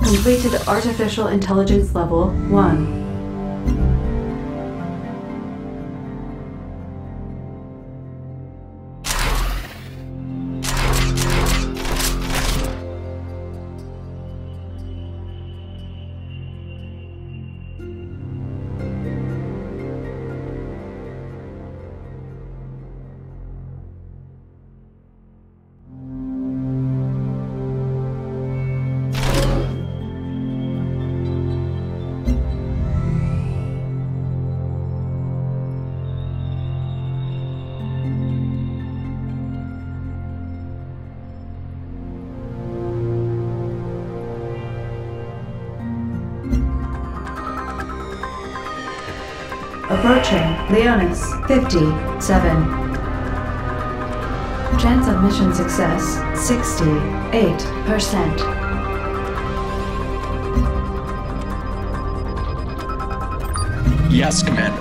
Completed artificial intelligence level 1. Approaching Leonis 57. Chance of mission success 68%. Yes, Commander.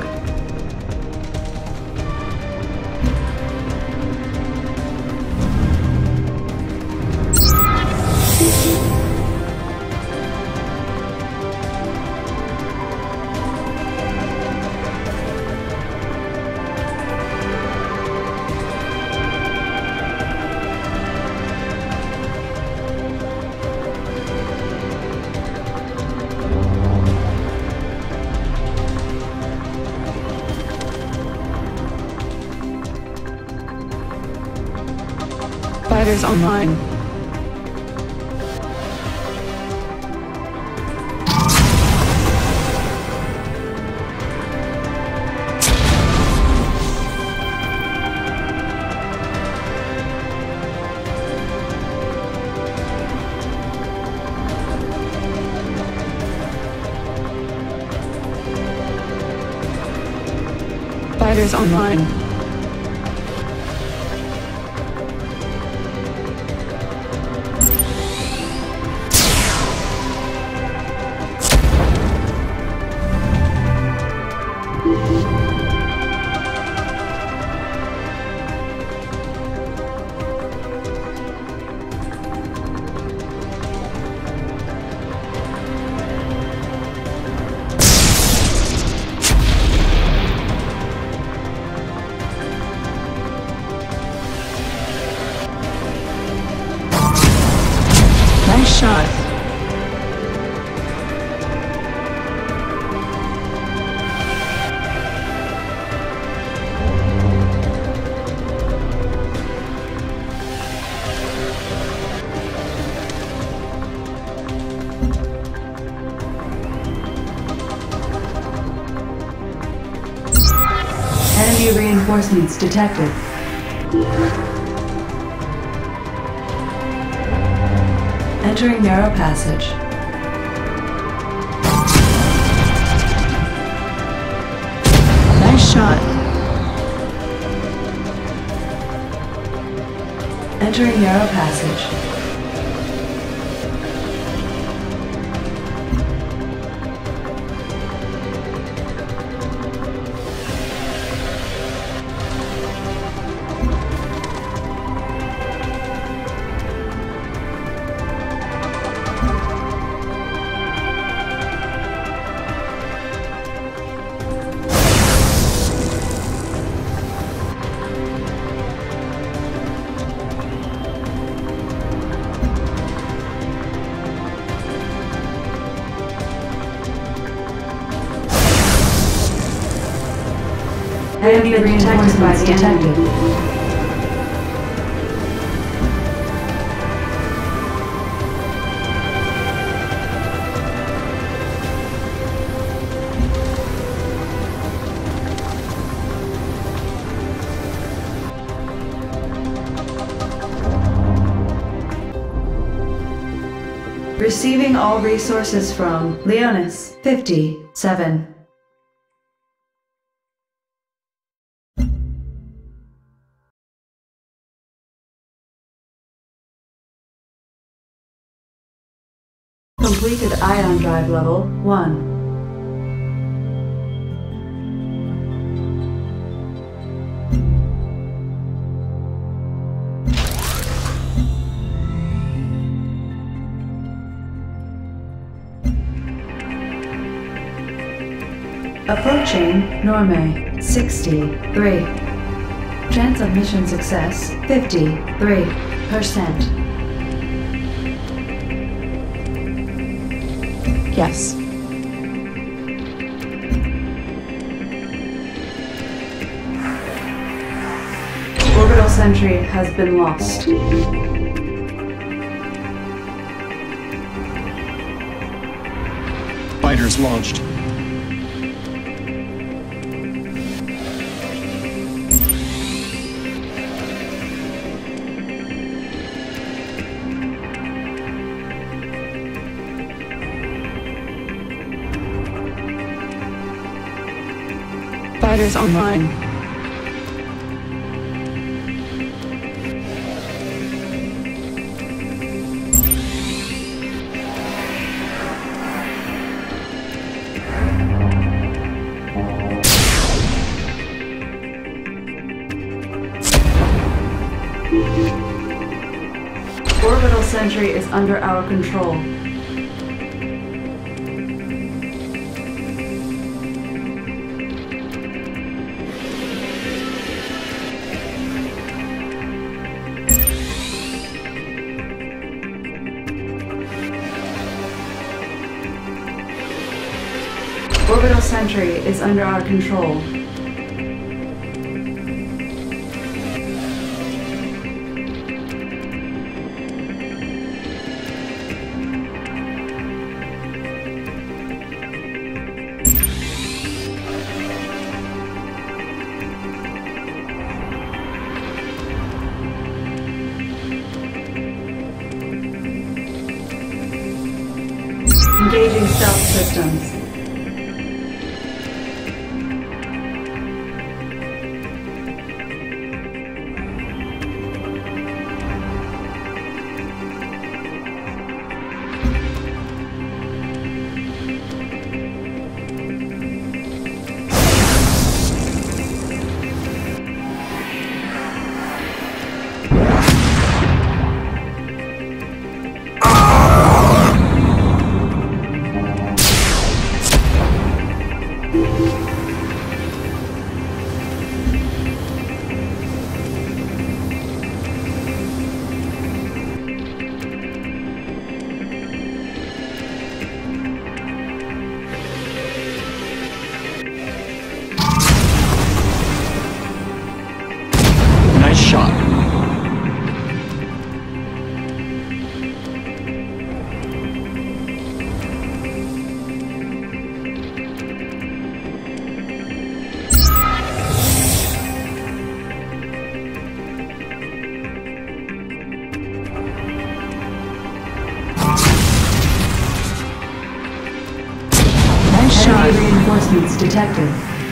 Fighters online. Fighters online. Nice shot. Enemy reinforcements detected. Entering narrow passage. Nice shot. Entering narrow passage. Enemy reinforcements detected. Receiving all resources from Leonis 57. Completed ion drive level 1. Approaching Norme, 63. Chance of mission success, 53%. Yes. Orbital sentry has been lost. Fighters launched. Fighters online. Orbital sentry is under our control. Orbital sentry is under our control. Engaging stealth systems. Nice shot. Nice shot. Enemy reinforcements detected.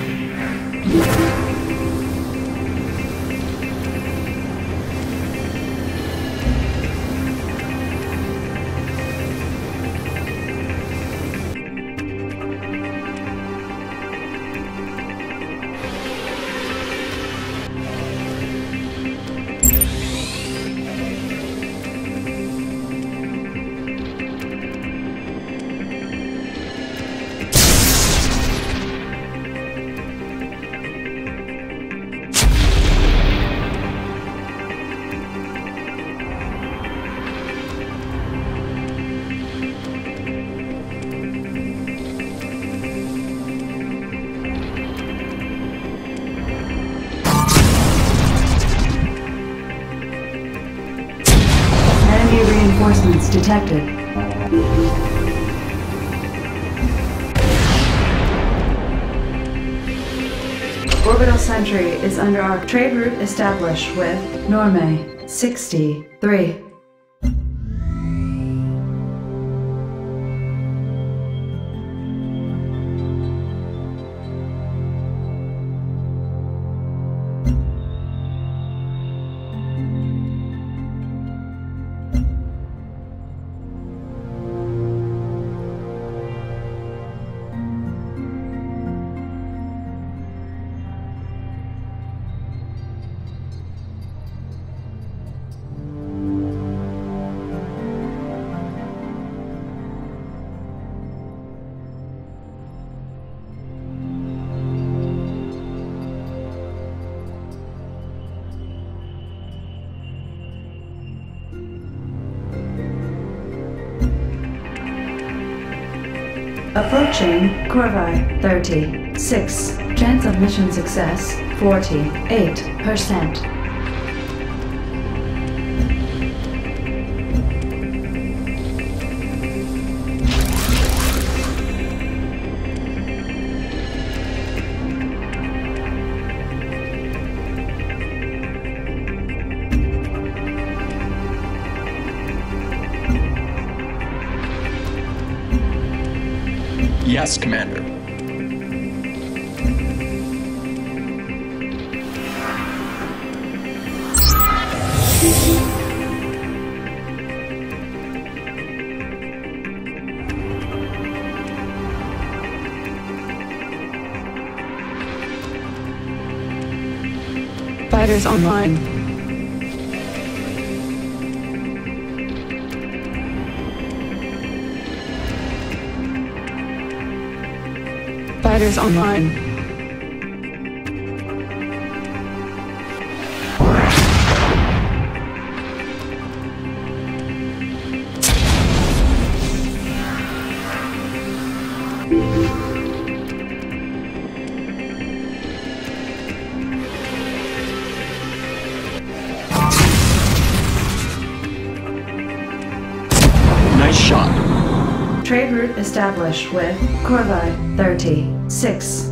Enemy reinforcements detected. Orbital sentry is under our trade route established with Norme 63. Approaching Corvi 36. Chance of mission success 48%. Yes, Commander. Fighters online. Fighters online. Nice shot. Trade route established with Corvi 36.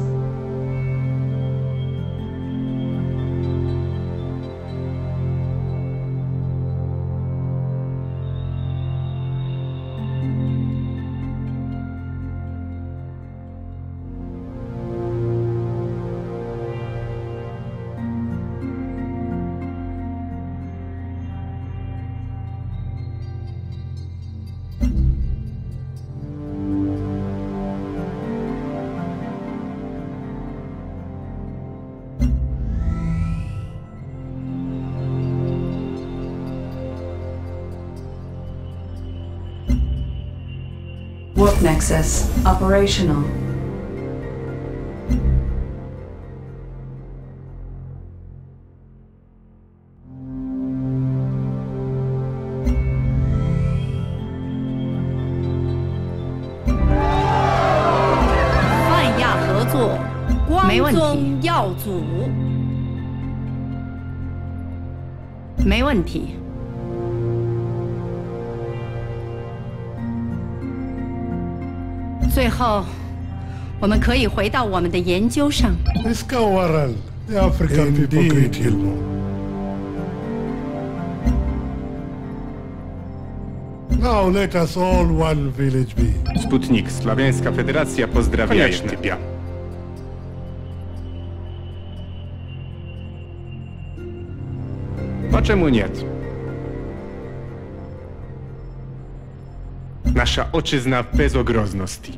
Warp Nexus operational. 没问题。 耀祖， 没问题。最后，我们可以回到我们的研究上。 Iskawaran, the African people greet you. Now let us all one village be. Sputnik, Sławiańska Federacja pozdrawia тебя. Czemu nie? Nasza ojczyzna bez ogrozności.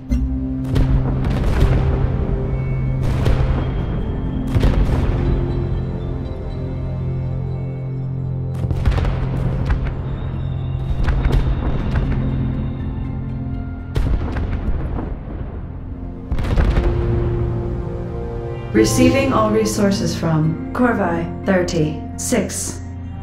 Receiving all resources from Corvi 36.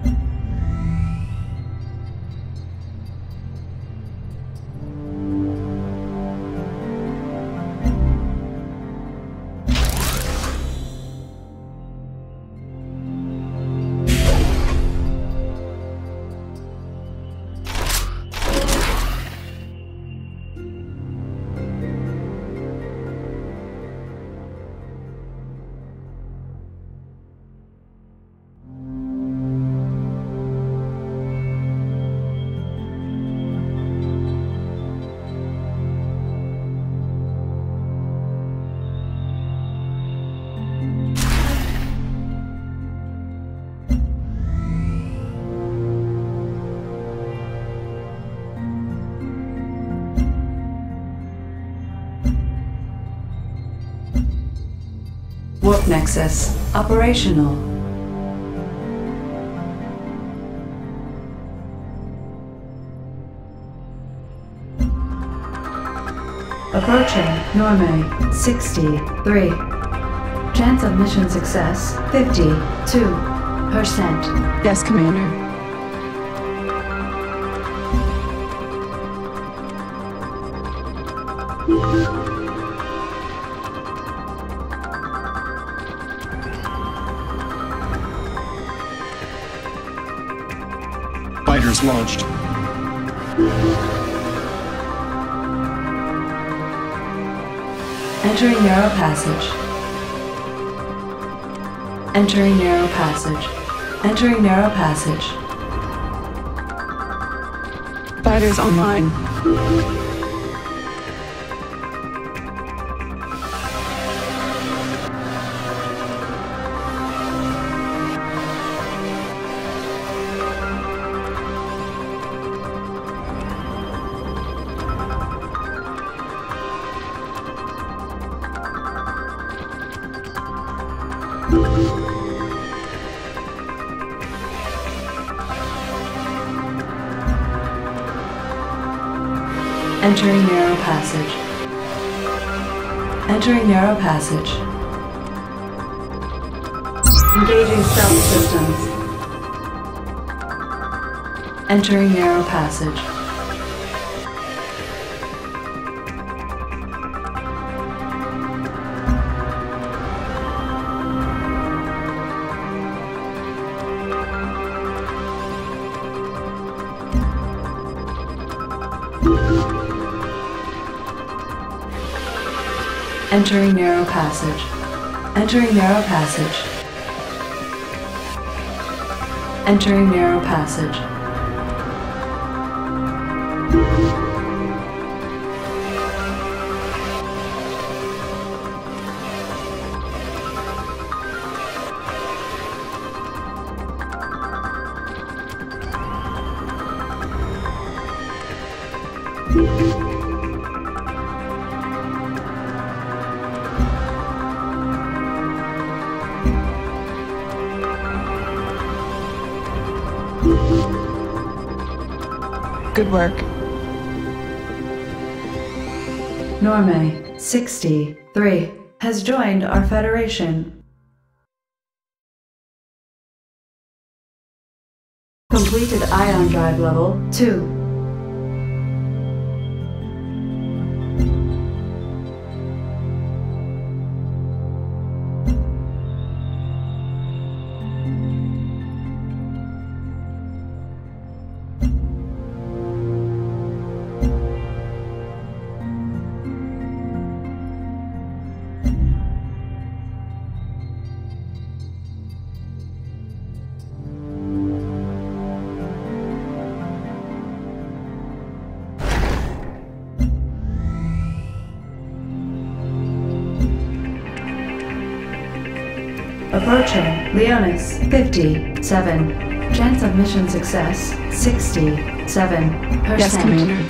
Warp Nexus operational. Approaching Norme 63. Chance of mission success 52%. Yes, Commander. Fighters launched. Entering narrow passage. Entering narrow passage. Entering narrow passage. Fighters online. Entering narrow passage. Entering narrow passage. Engaging stealth systems. Entering narrow passage. Entering narrow passage. Entering narrow passage. Entering narrow passage. Good work. Norme, 63, has joined our Federation. Completed ion drive level 2. Approaching Leonis, 57. Chance of mission success, 67%. Yes, Commander.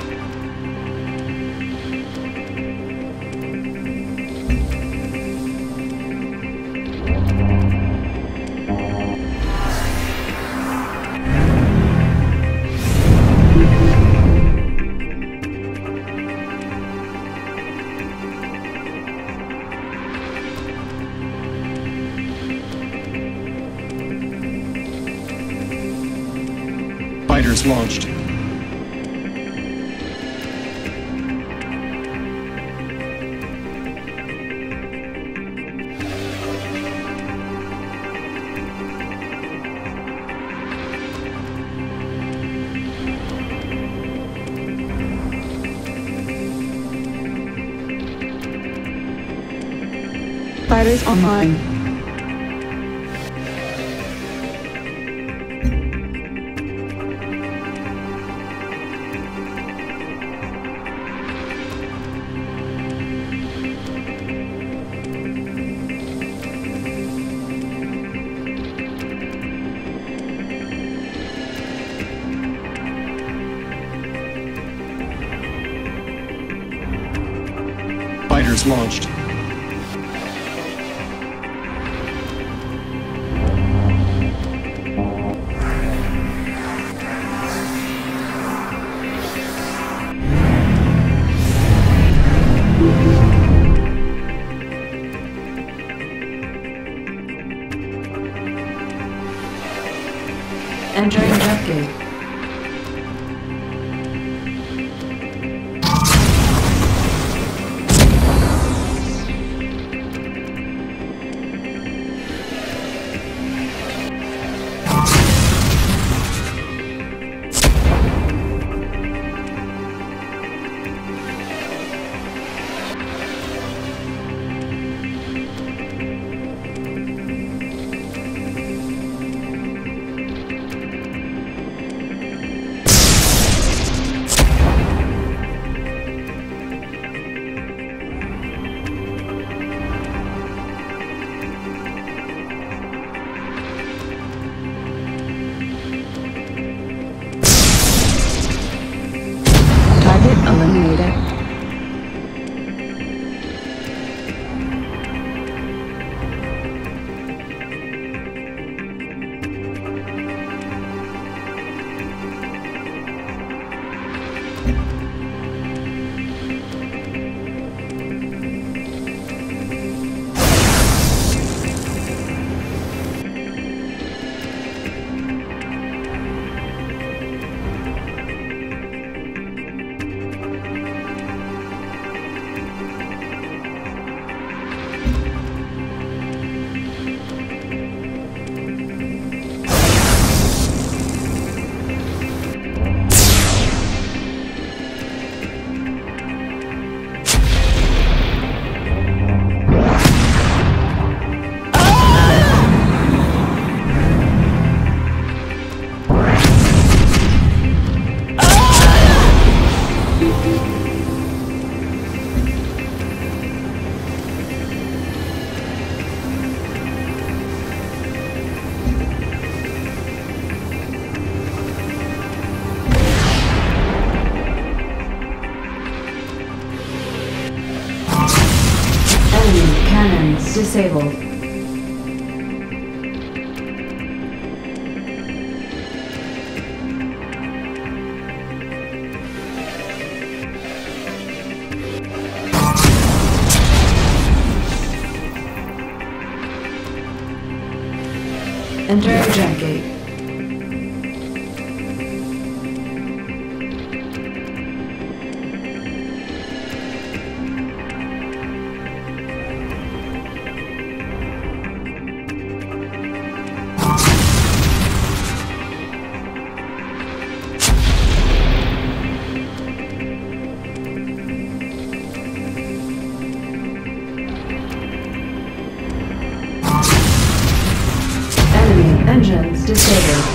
Fighters launched. Fighters online. Fighters launched. Entering jet gate. eliminated. Cannons disabled. Enter eject gate. Engines disabled.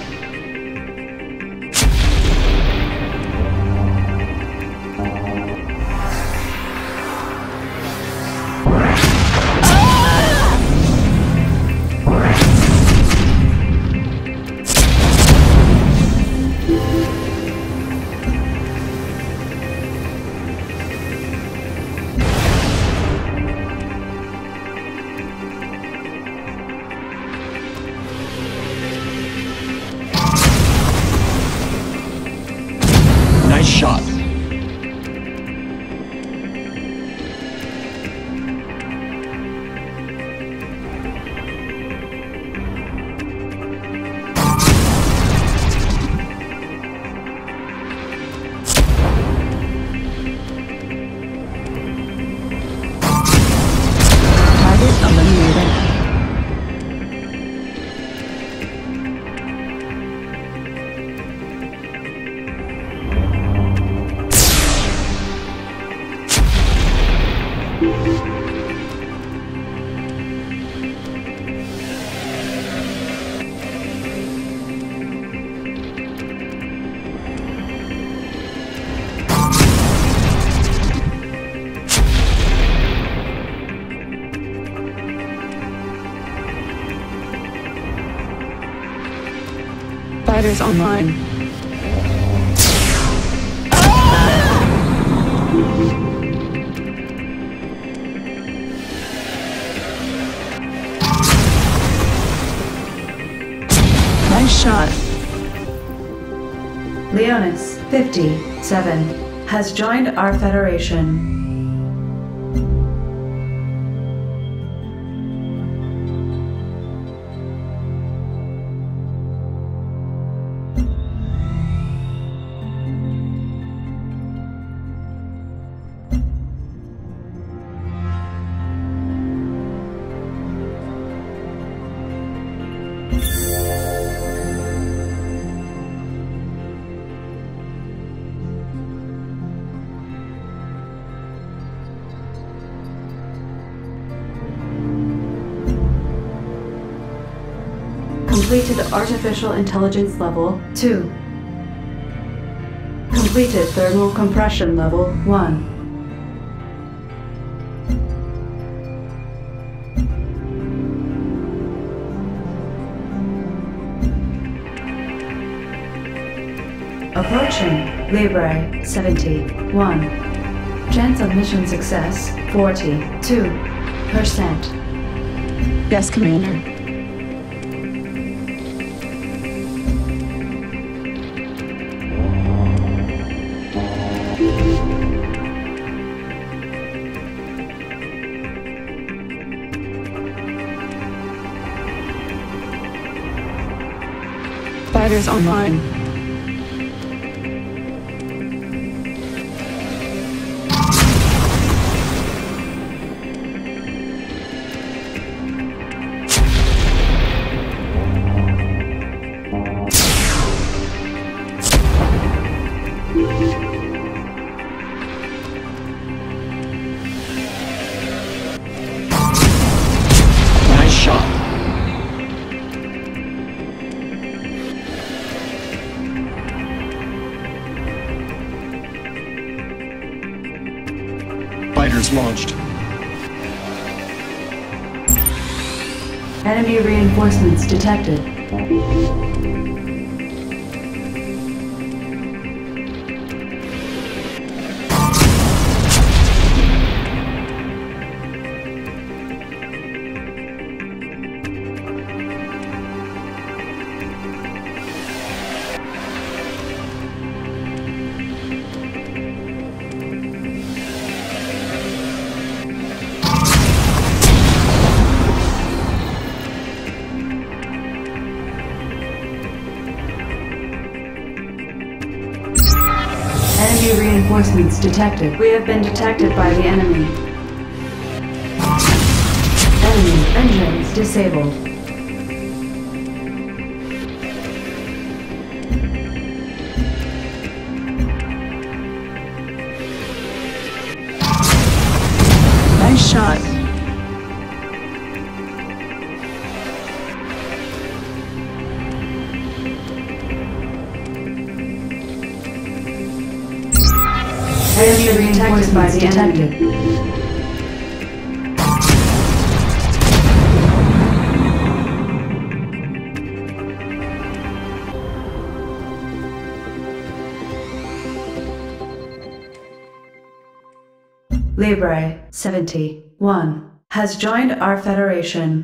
Nice shot. Target eliminated. Fighters online. Nice shot. Leonis 57 has joined our Federation. Completed Artificial Intelligence Level 2. Completed Thermal Compression Level 1. Approaching Libre 71. Chance of mission success 42%. Yes, Commander. Fighters online. Nice shot. Fighters launched. Enemy reinforcements detected. Enemy reinforcements detected. We have been detected by the enemy. Enemy engines disabled. Nice shot. Enemy reinforcements detected. Libre 71 has joined our Federation.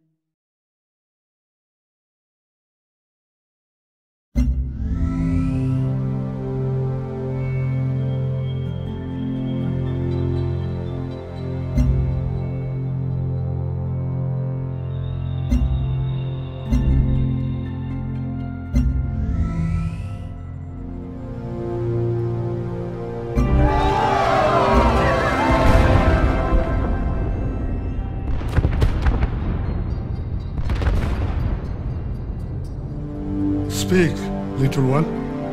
Speak, little one.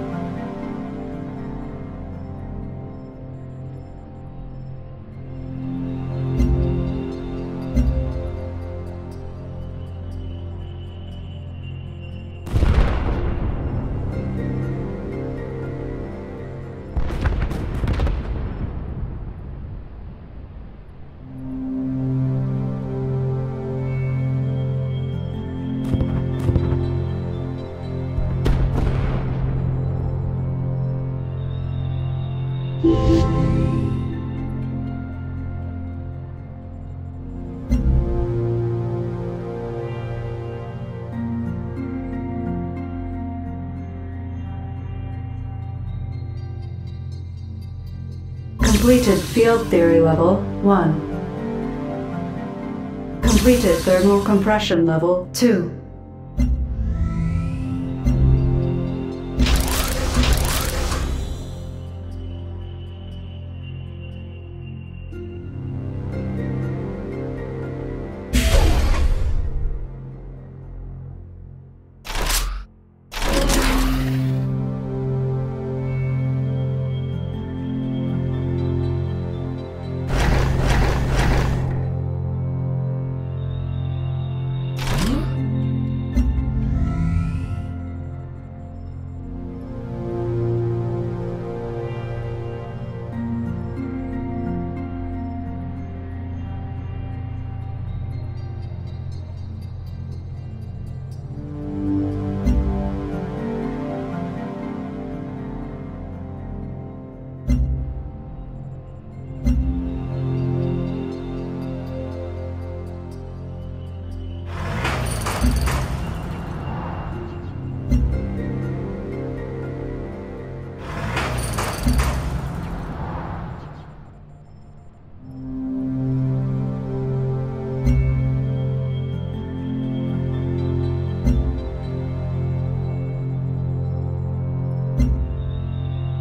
Completed field theory level 1. Completed thermal compression level 2.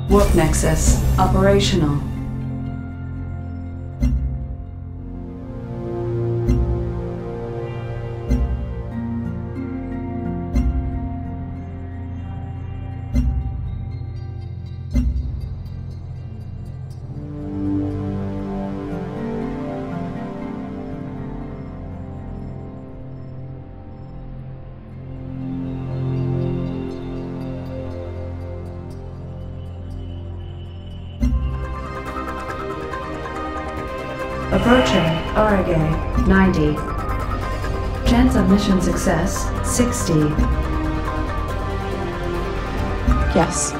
Warp Nexus operational. Approaching Origay 90. Chance of mission success 60. Yes.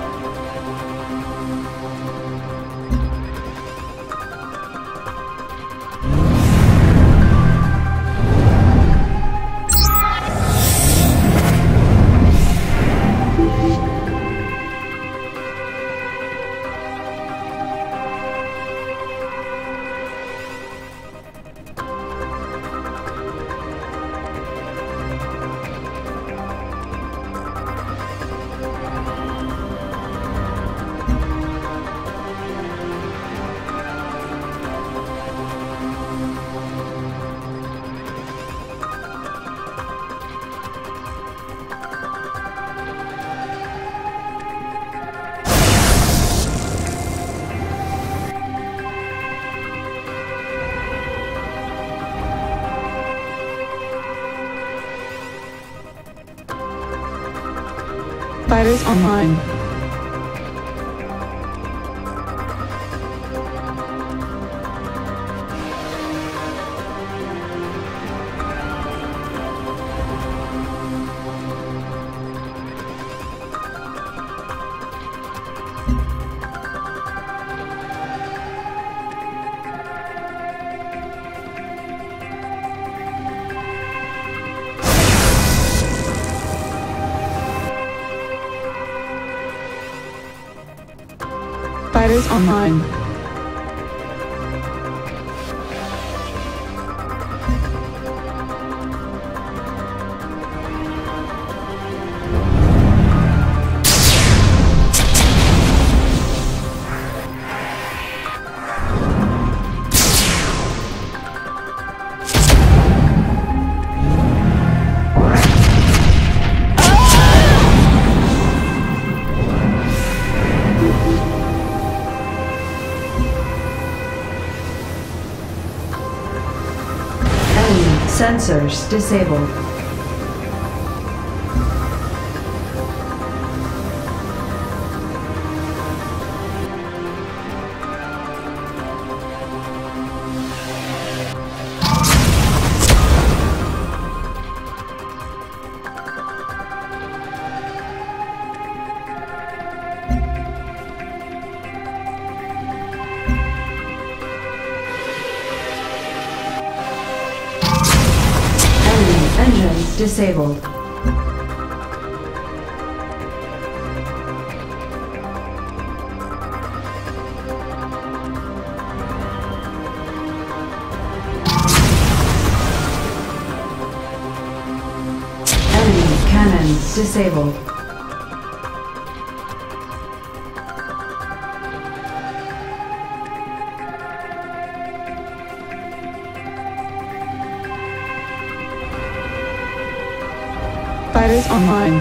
Fighters online. Fighters online. Sensors disabled. Engines disabled. Enemy cannons disabled. Fighters online.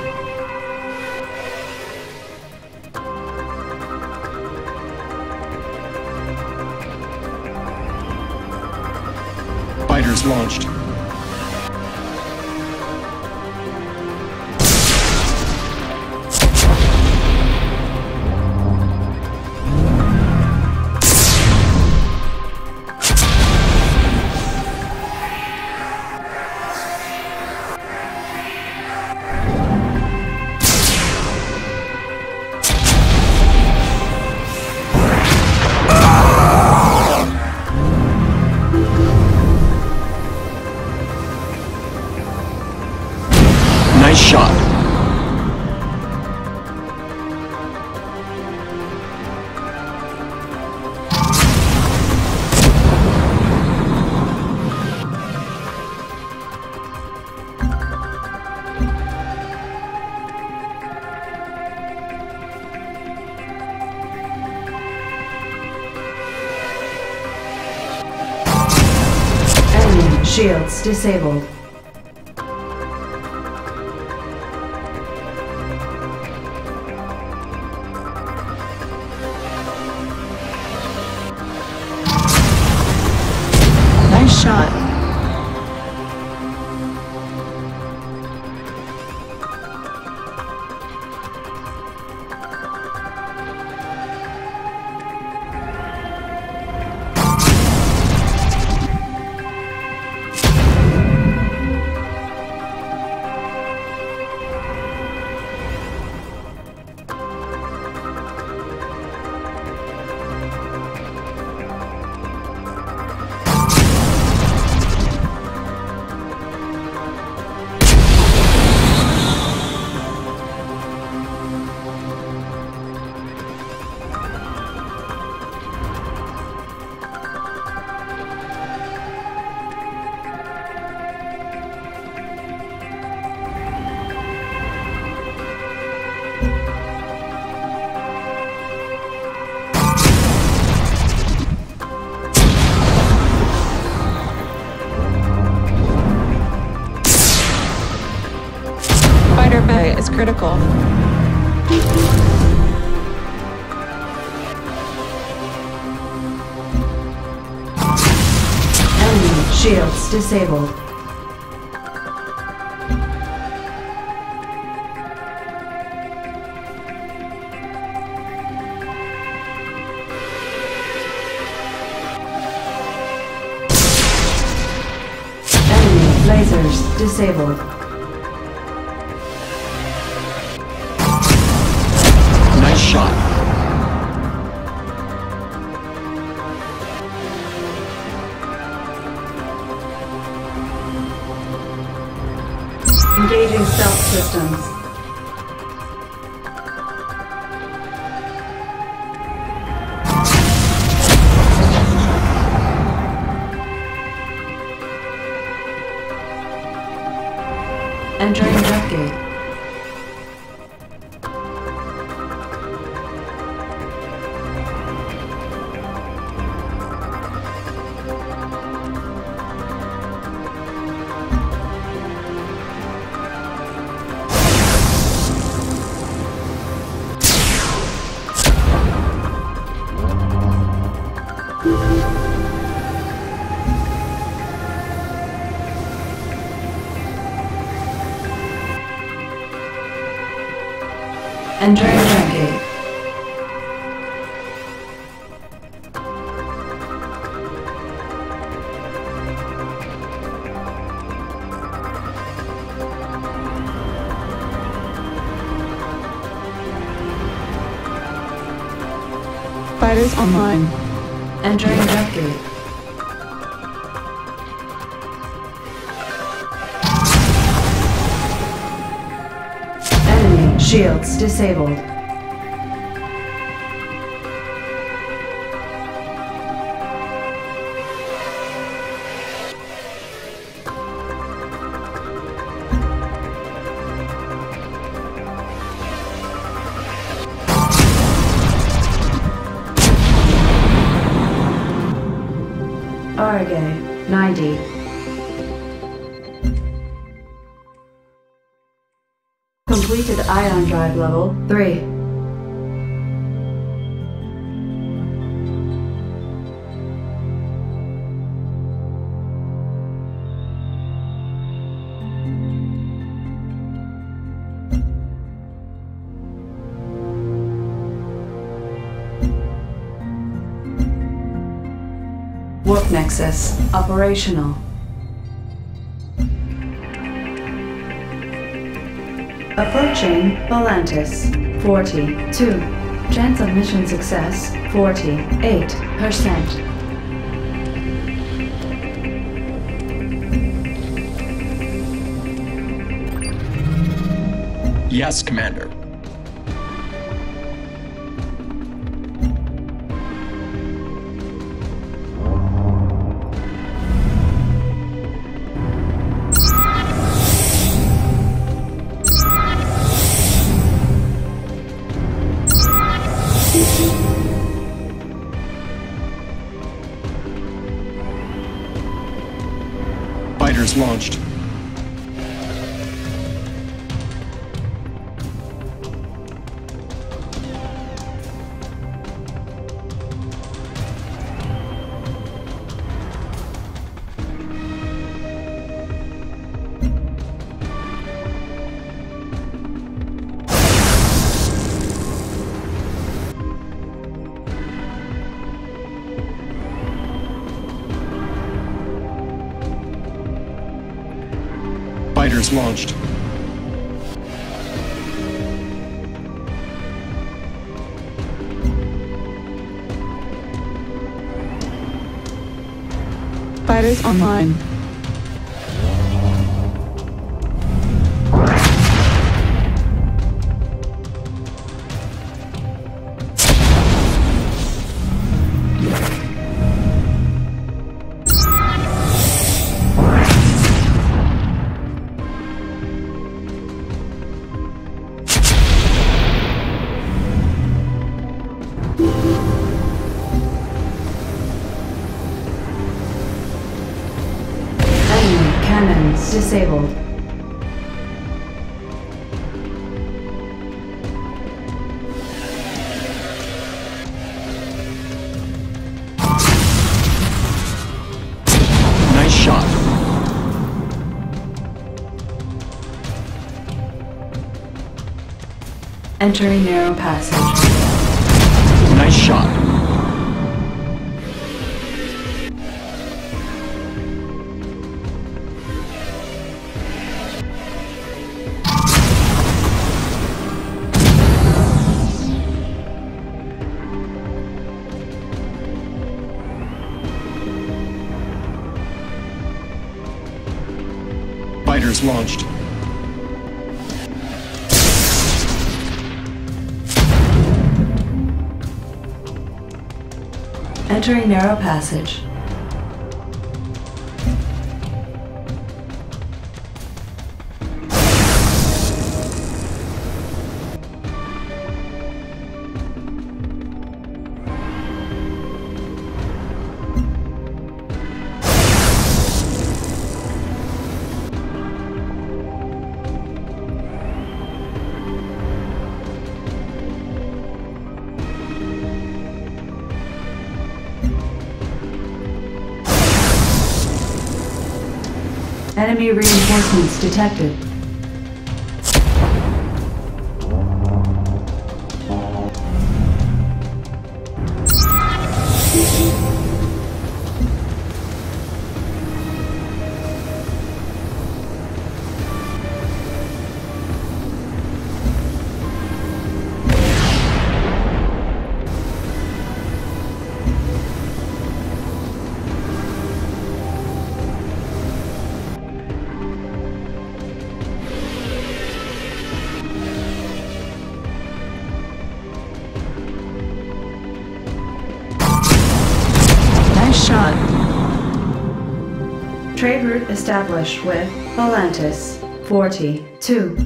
Fighters launched. shields disabled. Nice shot. Fighter bay is critical. Enemy shields disabled. Enemy lasers disabled. Nice shot. Engaging stealth systems. Entering death gate. Entering death gate. Fighters online. Entering death gate. Enemy shields disabled. Arge, 90. Completed ion drive level 3. Warp Nexus operational. Approaching Volantis, 42. Chance of mission success, 48%. Yes, Commander. Fighters launched. Fighters launched. Fighters online. Cannons disabled. Nice shot. Entering narrow passage. Nice shot. Fighters launched. Entering narrow passage. Enemy reinforcements detected. Shot. Trade route established with Volantis 42.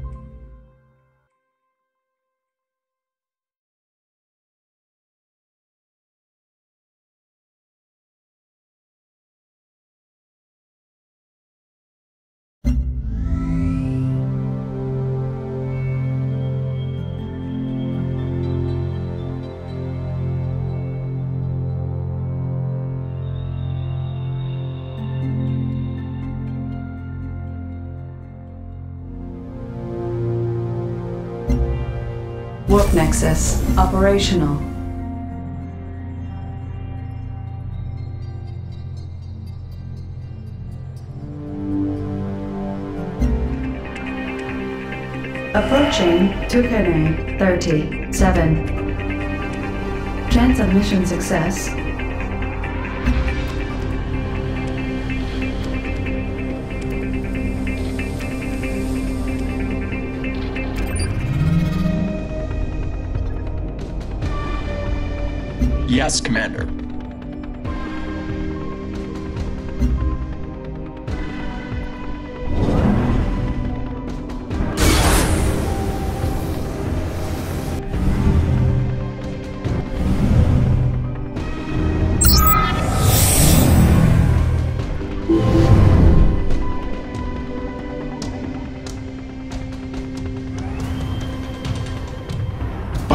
Warp Nexus operational. Approaching Tukane 37. Chance of mission success. Yes, Commander.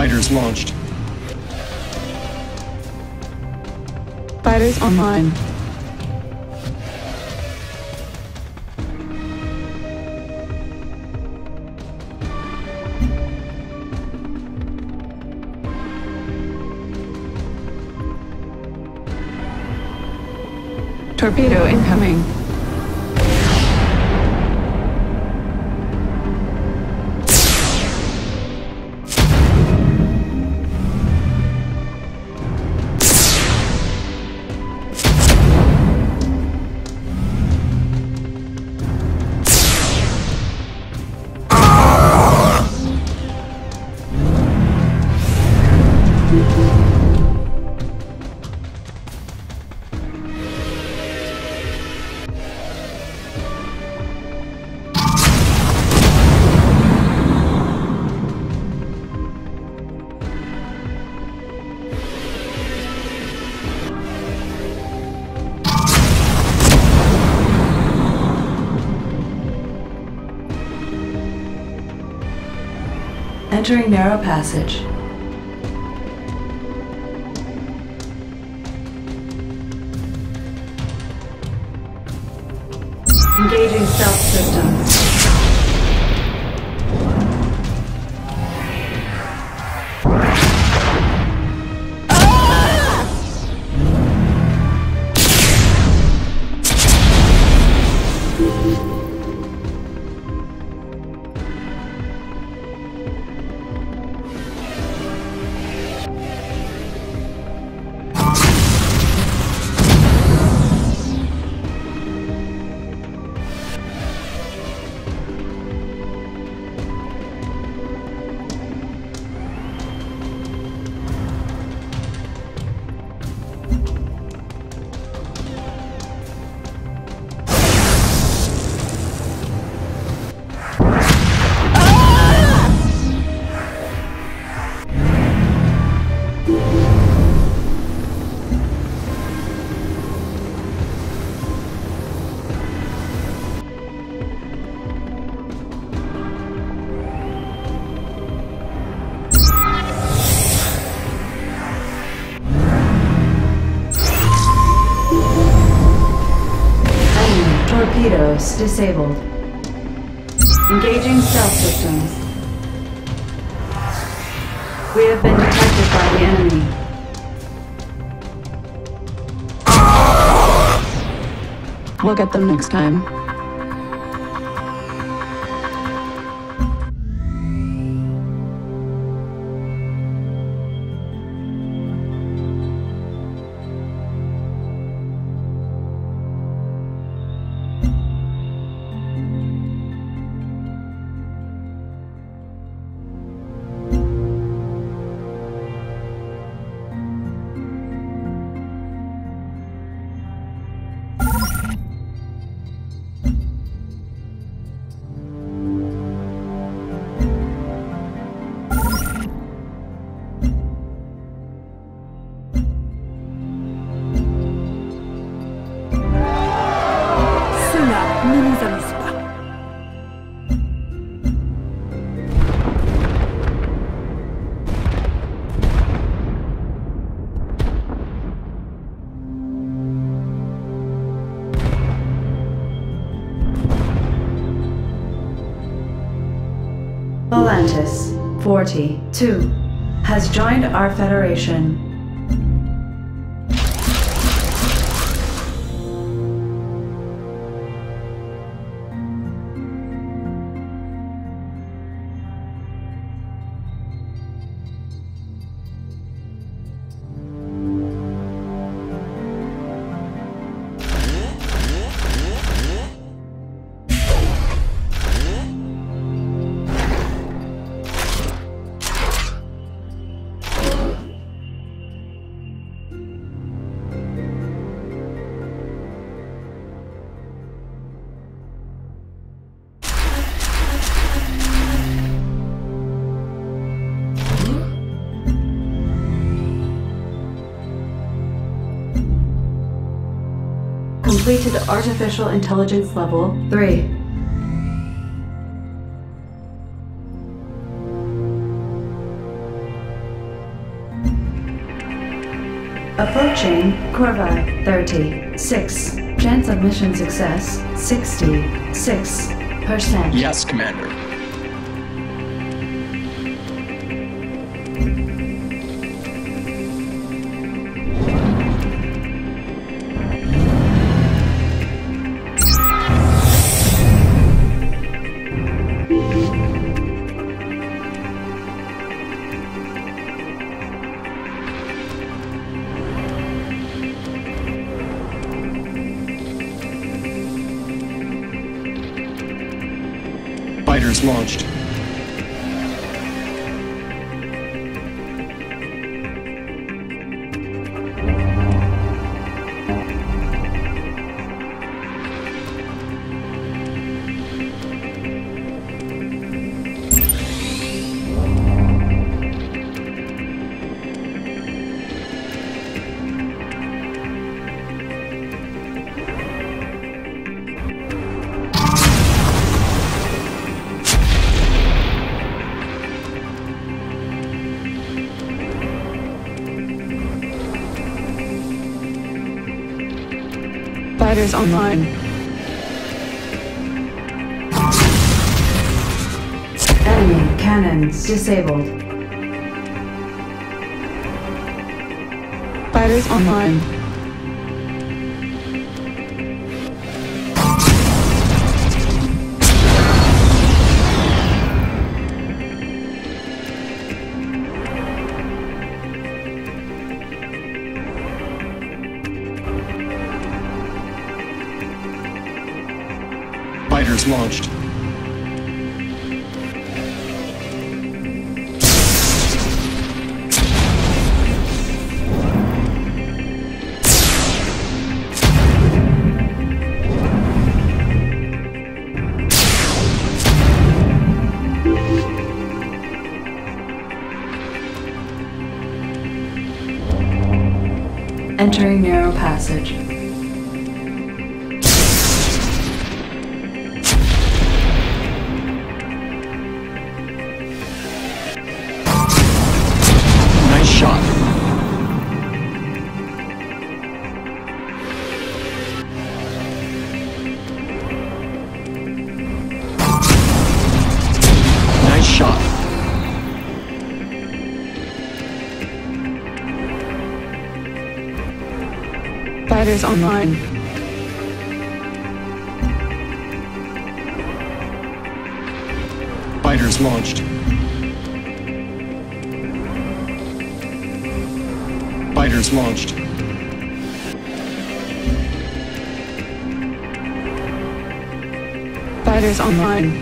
Fighters launched. Fighters online. Torpedo incoming. Entering narrow passage. Engaging stealth systems. Torpedoes disabled. Engaging stealth systems. We have been detected by the enemy. We'll get them next time. Volantis, 42, has joined our Federation. Completed Artificial Intelligence Level 3. Approaching Corvi 36. Chance of mission success 66%. Yes, Commander. Fighters launched. Fighters online. Enemy cannons disabled. Fighters online. Fighters launched. Entering narrow passage. Nice shot. Nice shot. Fighters online. Fighters launched. Fighters launched. Fighters online.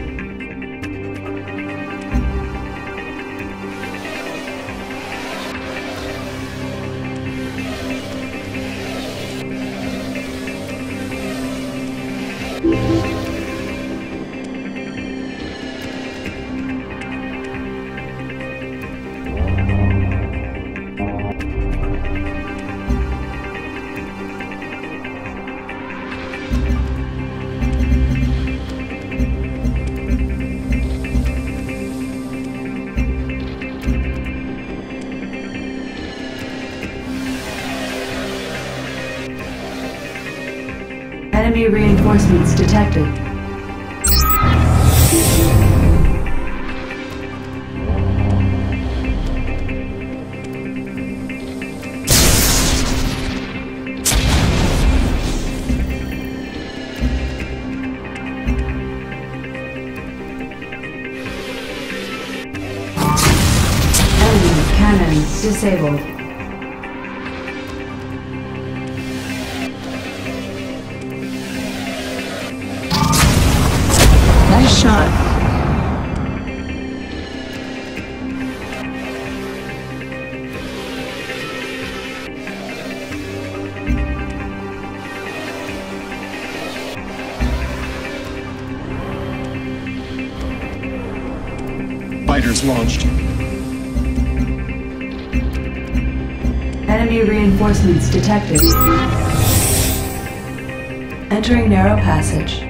Enemy reinforcements detected. Enemy cannons disabled. Nice shot. Fighters launched. Enemy reinforcements detected. Entering narrow passage.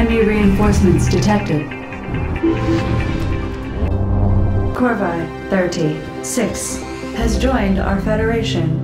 Enemy reinforcements detected. Corvi 36 has joined our Federation.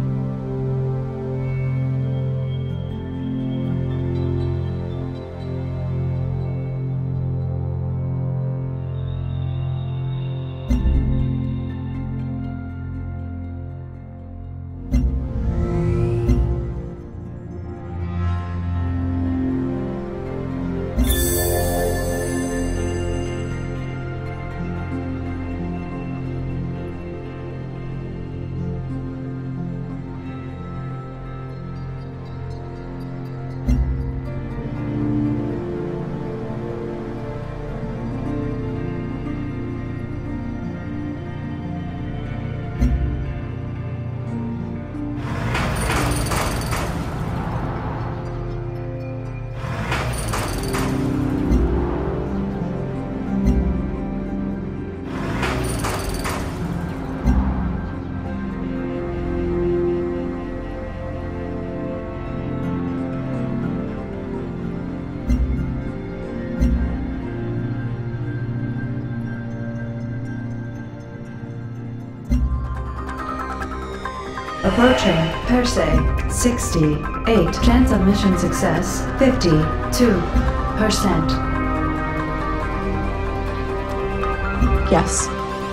Approaching Persei 68. Chance of mission success 52%. Yes.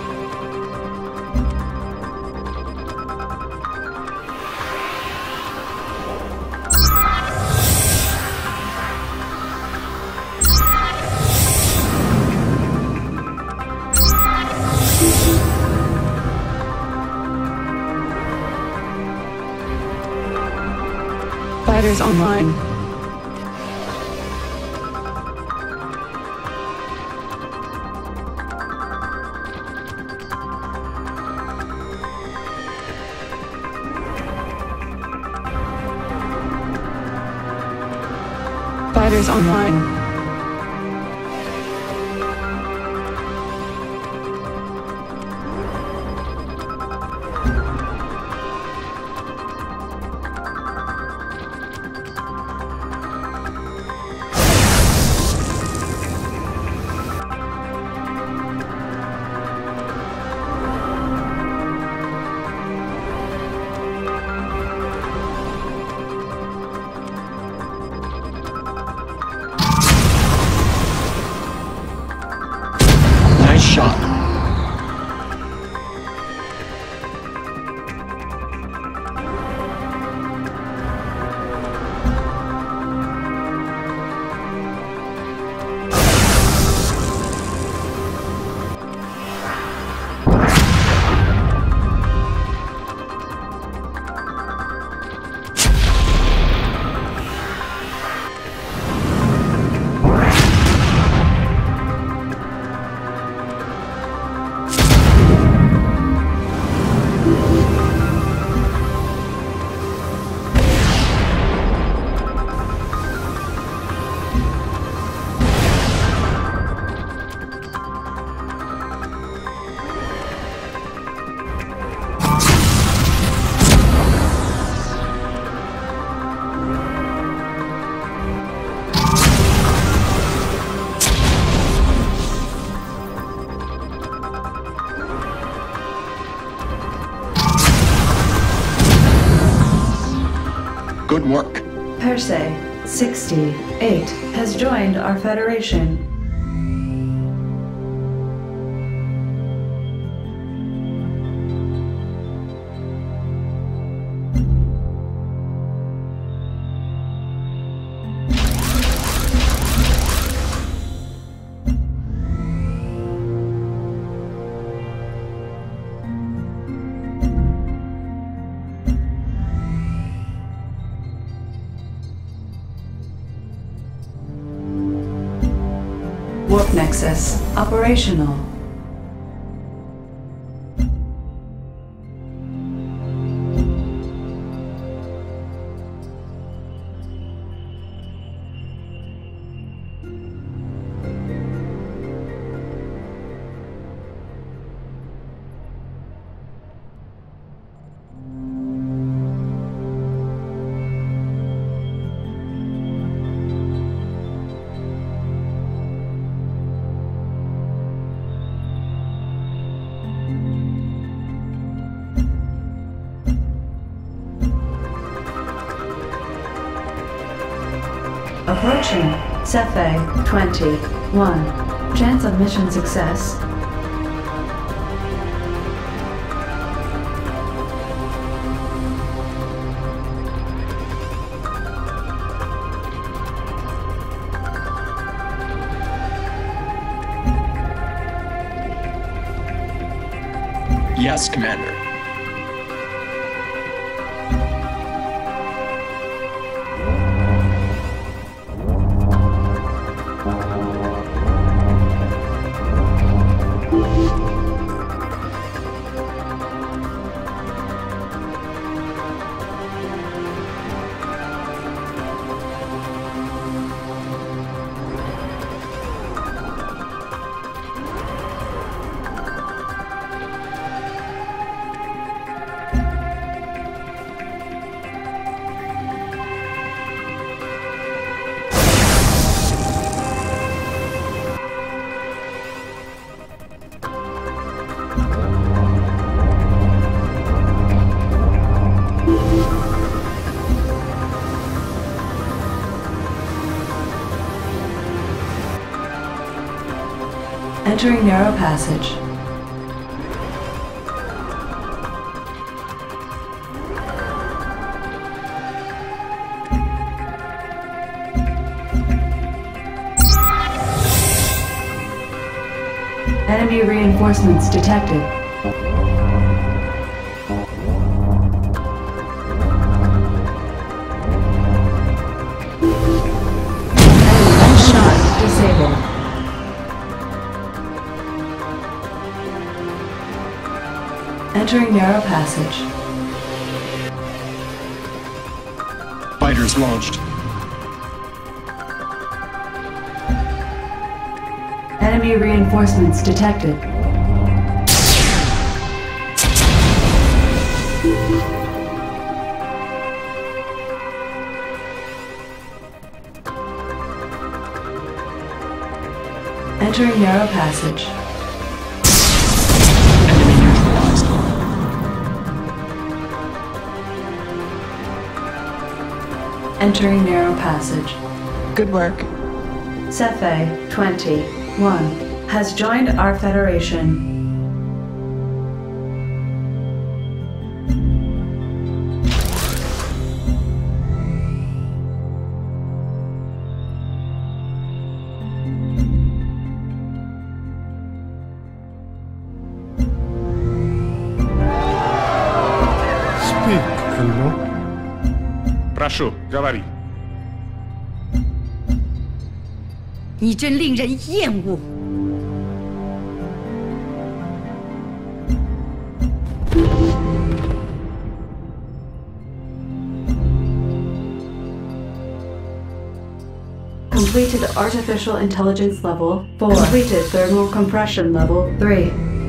Fighters online. Fighters online. Shot. Good work. Persei 68 has joined our Federation. Warp Nexus operational. Approaching Cephei 21. Chance of mission success. Yes, Commander. Entering narrow passage. Enemy reinforcements detected. Enemy shot disabled. Entering narrow passage. Fighters launched. Enemy reinforcements detected. Entering narrow passage. Enemy neutralized. Entering narrow passage. Good work. Cephei 21 has joined our Federation. Speak, Colonel. Прошу, говори. 你真令人厌恶。 Completed artificial intelligence level 4. Completed thermal compression level 3.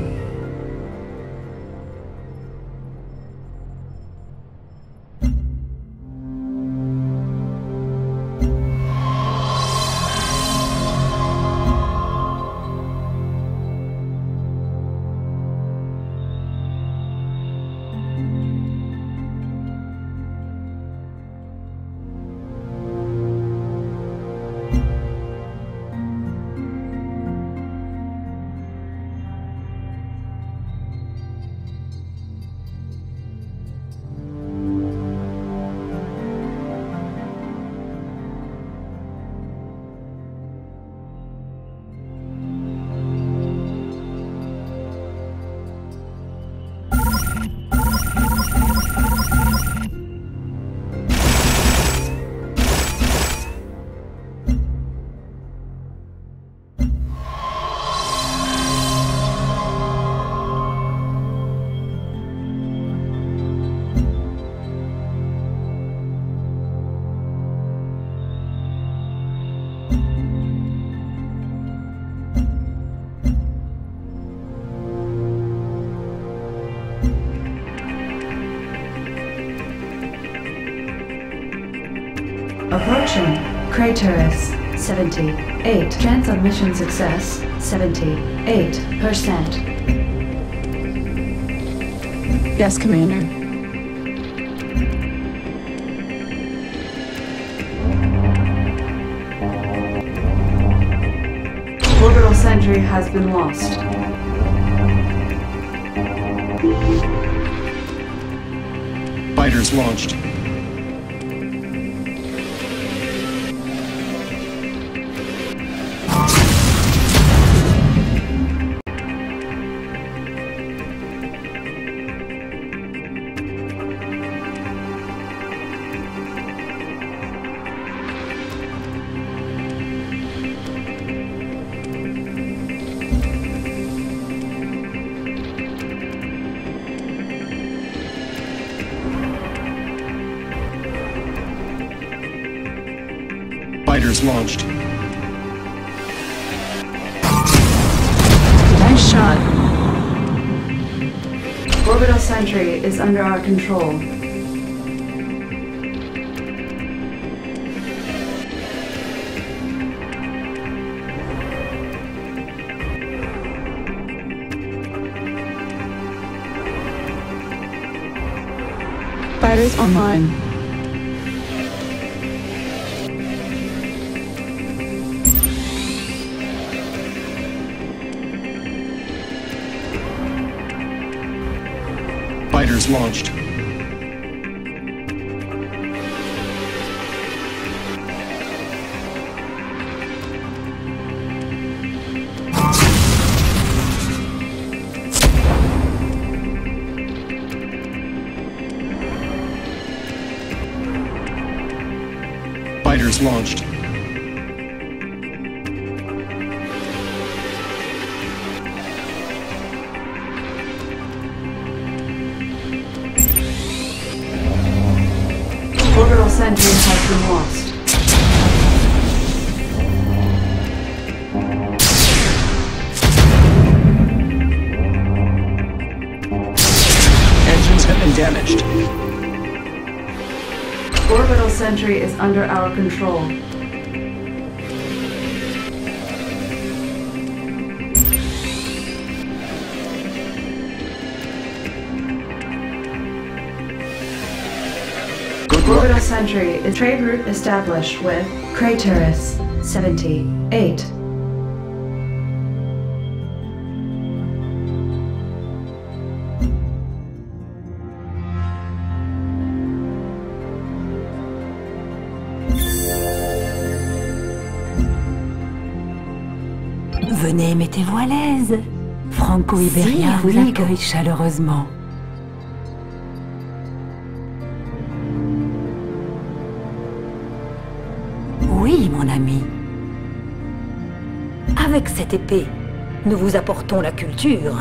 Approaching Craterus 78. Chance of mission success 78%. Yes, Commander. sentry has been lost. Fighters launched. Fighters launched. Nice shot. Orbital sentry is under our control. Fighters online. Fighters launched. Fighters launched. Orbital sentry has been lost. Engines have been damaged. Orbital sentry is under our control. Orbital sentry is trade route established with Craterus 78. Venez, mettez-vous à l'aise. Franco-Iberia vous accueille chaleureusement. Oui, mon ami. Avec cette épée, nous vous apportons la culture.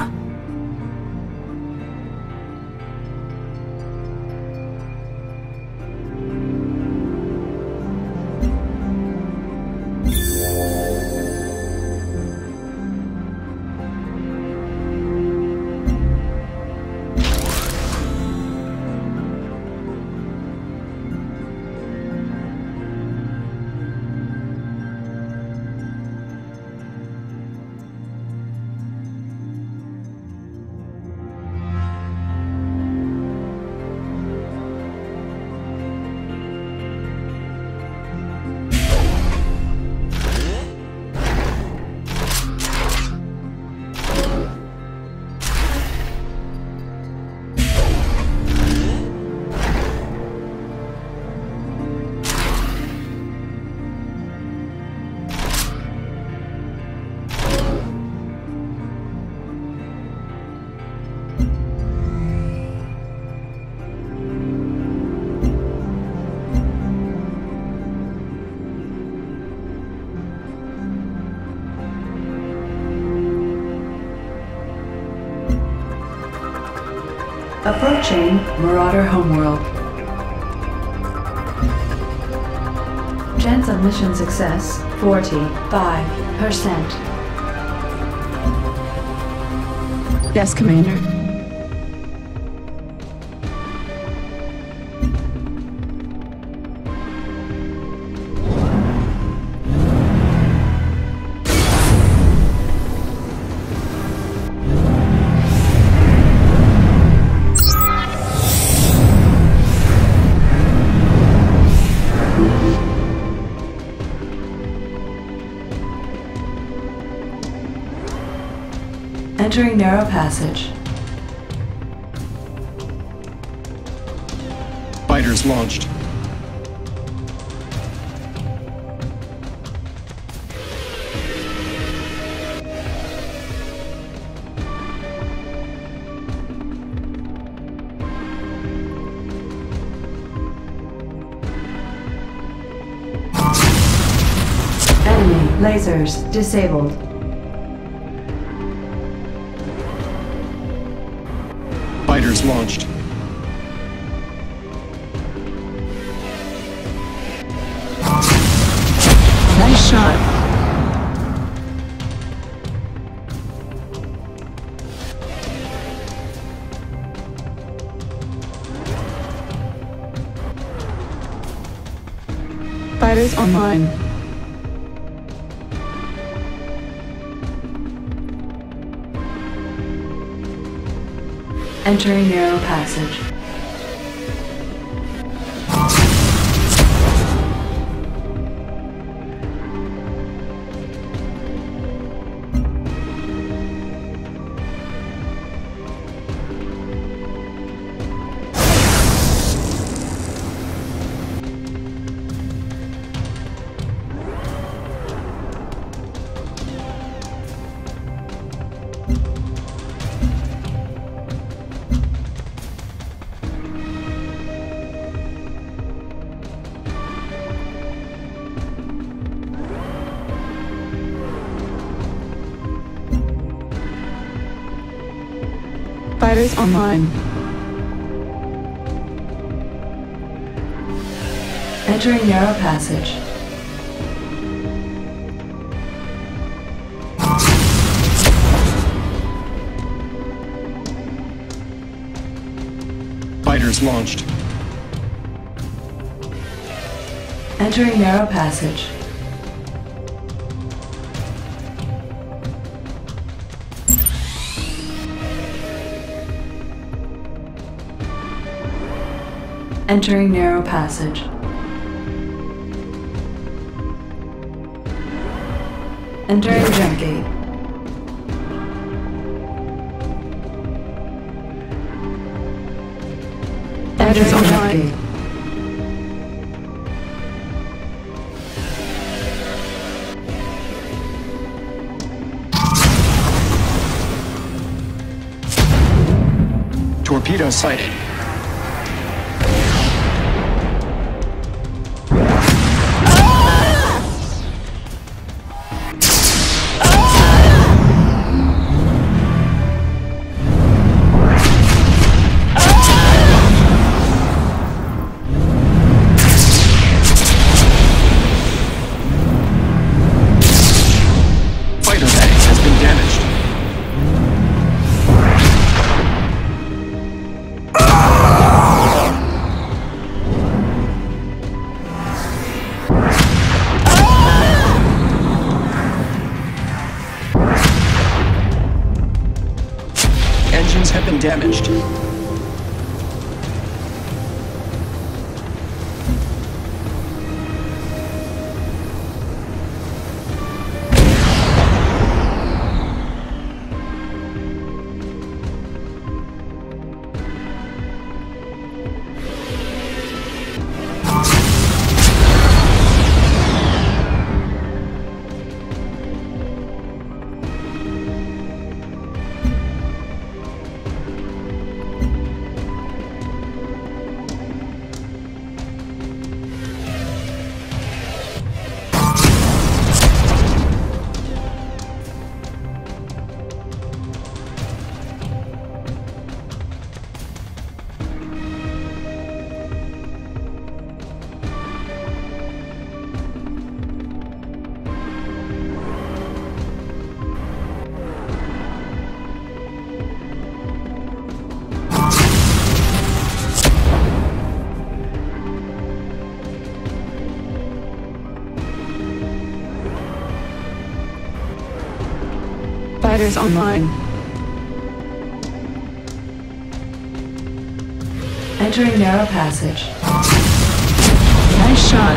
Approaching Marauder homeworld. Chance of mission success 45%. Yes, Commander. Entering narrow passage. Fighters launched. Enemy lasers disabled. Fighters launched. Nice shot. Fighters online. Entering narrow passage. Fighters online. Entering narrow passage. Fighters launched. Entering narrow passage. Entering narrow passage. Entering jump gate. Fighters Entering jump online. gate. Torpedo sighted. Fighter bag has been damaged. Engines have been damaged. Fighters online. Entering narrow passage. Nice shot.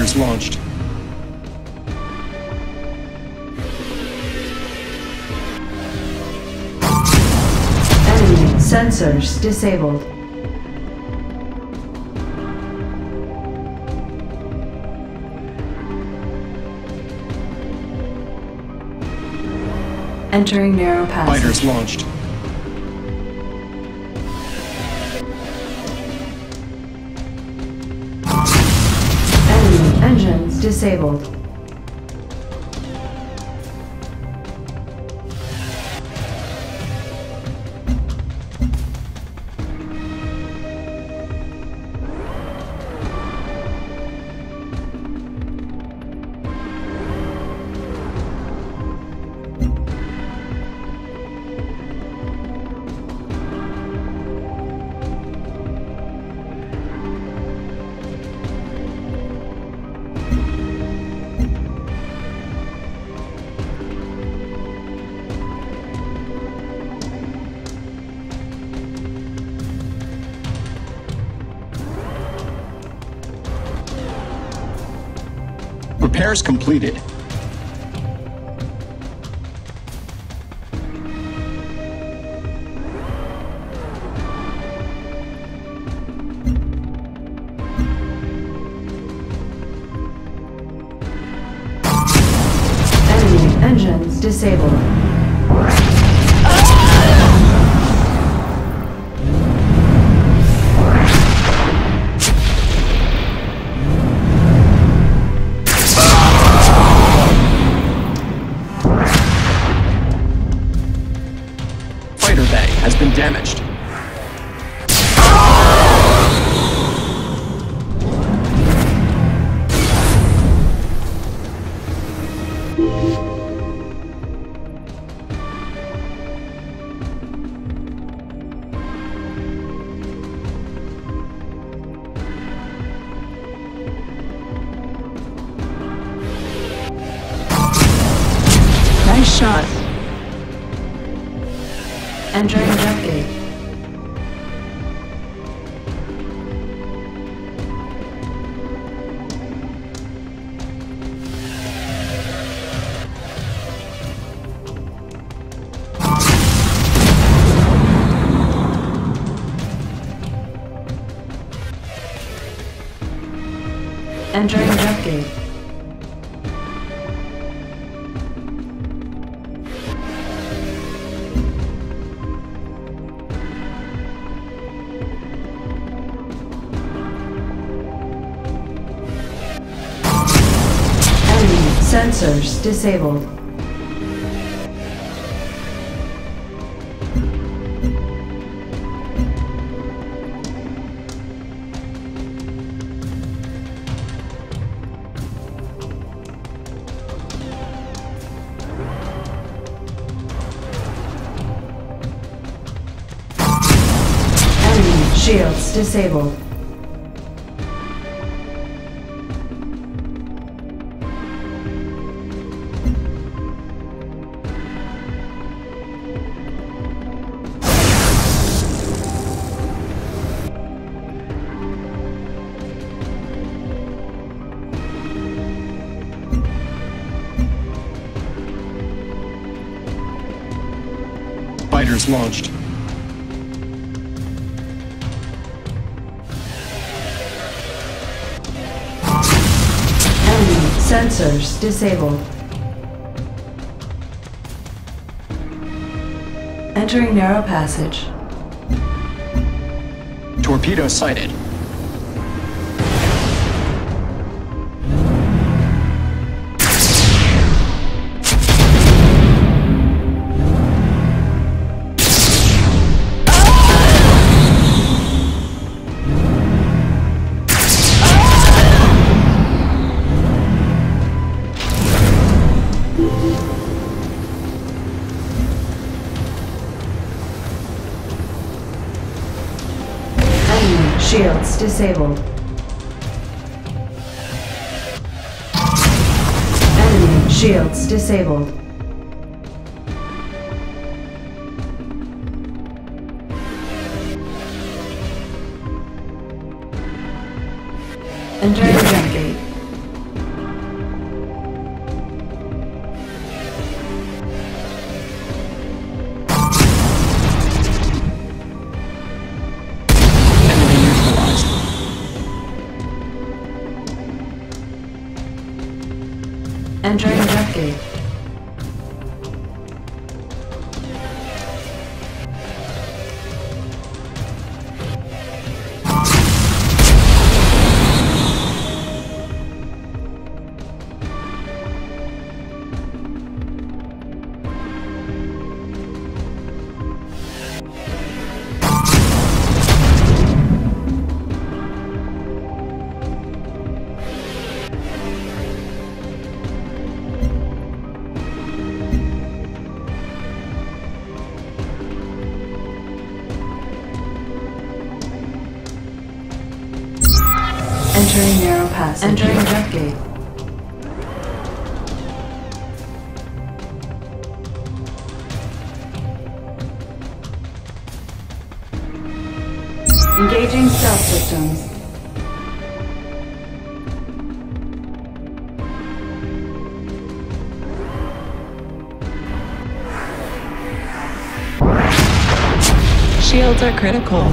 Fighters launched. Enemy sensors disabled. Entering narrow passage. Fighters launched. Enemy engines disabled. Repairs completed. Enemy engines disabled. Fighter bay has been damaged. Nice shot. Entering jet gate. Entering jet gate. Sensors disabled. Enemy shields disabled. Fighters launched. Enemy sensors disabled. Entering narrow passage. Torpedo sighted. Shields disabled. Enemy shields disabled. Entering jet gate. Entering jet gate. Entering narrow passage. Entering jet gate. Engaging stealth systems. Shields are critical.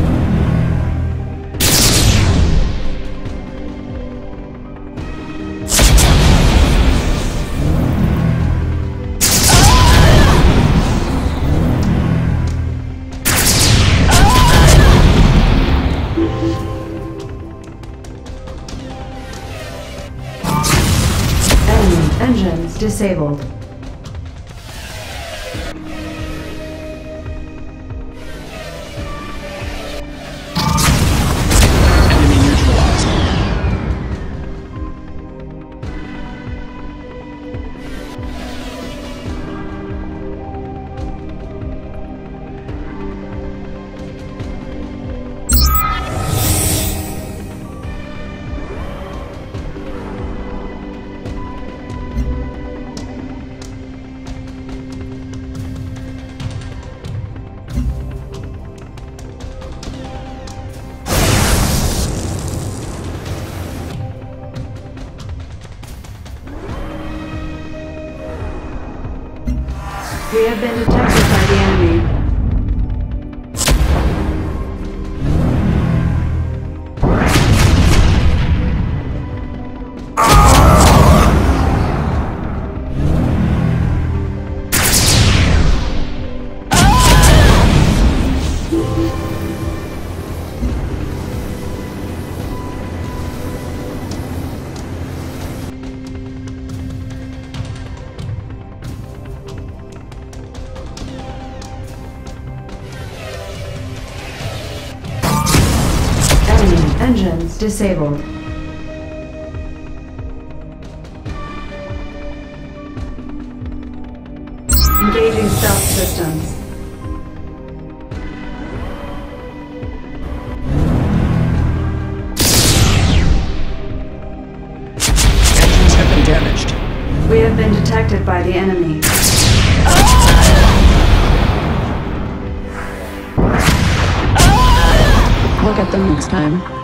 Engines disabled. Enemy neutralized. We have been detected by the enemy. Engines disabled. Engaging stealth systems. Engines have been damaged. We have been detected by the enemy. Look at them next time.